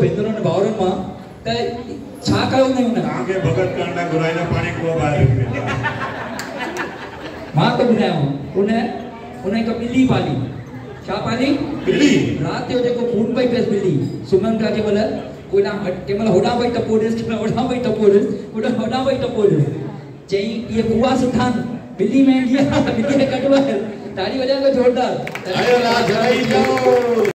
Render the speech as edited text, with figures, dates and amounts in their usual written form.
भेनरुनि ने भाउरनि मां त छा कयो न हुन तव्हांखे भगत करण लाइ घुराईंदा पाणी कुआ ॿाहिरि मां तो ॿुधायांव उन हिकु ॿिली पाली छा पाली बिल्ली राति जो जेको खून पई पियसि ॿिली सुम्हनि पिया कंहिं महिल होॾां पई टपो ॾिस होॾां पई टपो ॾिस होॾां पई टपो ॾिस चई इहे कुआ सुठा ॿिली महांगी आहे ॿिलीअ खे कढो ताड़ी वॼायो जोरदार